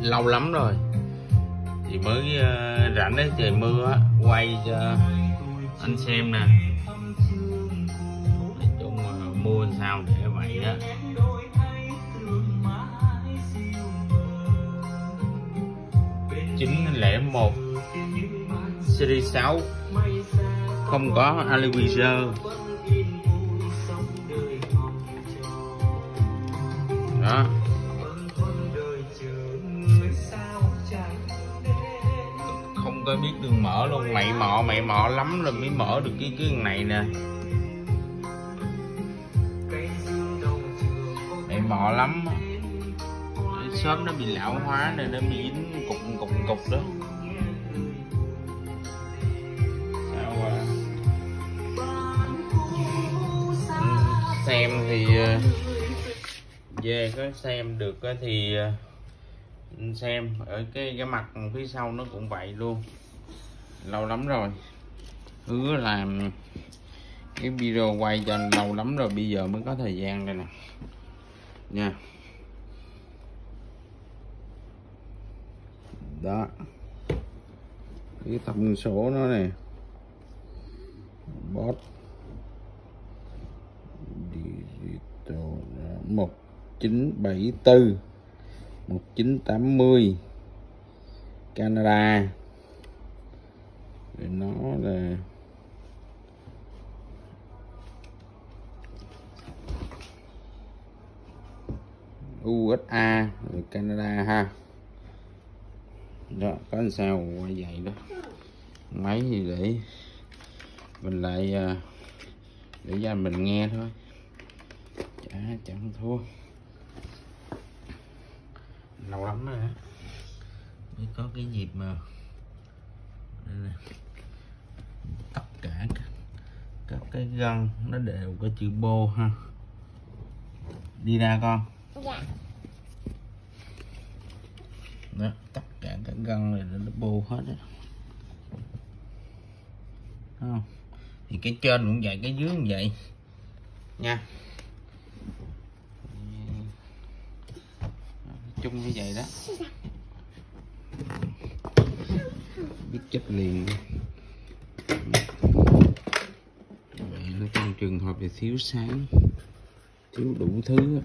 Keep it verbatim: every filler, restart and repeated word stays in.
lâu lắm rồi thì mới uh, rảnh đấy trời mưa á, quay cho anh xem nè. Nói chung uh, mua sao để vậy đó. chín không một series sáu, không có Alivisor đó. Không có biết đường mở luôn, mày mò mày mò lắm rồi mới mở được cái cái này nè. Mày mò lắm, shop nó bị lão hóa này, nó bị dính cục cục cục đó. Sao à? Xem thì về có xem được thì xem. Ở cái cái mặt phía sau nó cũng vậy luôn, lâu lắm rồi, hứa làm cái video quay cho anh lâu lắm rồi, bây giờ mới có thời gian đây nè nha. Đó, cái thông số nó này, bot digital một chín bảy tư một chín tám mươi Canada, rồi nó là u ét a rồi Canada ha. Đó, có làm sao quay vậy đó. Máy thì để mình lại để cho mình nghe thôi, chả chẳng thua. Lâu lắm rồi đó mới có cái dịp mà đây nè. Tất cả các cái gân nó đều có chữ bô ha. Đi ra con. Dạ. Đó, tất cả các gân này nó bô hết á. Không? Thì cái trên cũng vậy, cái dưới cũng vậy nha. Chung như vậy đó. Biết chết liền. Vậy nó trong trường hợp thì thiếu sáng, thiếu đủ thứ.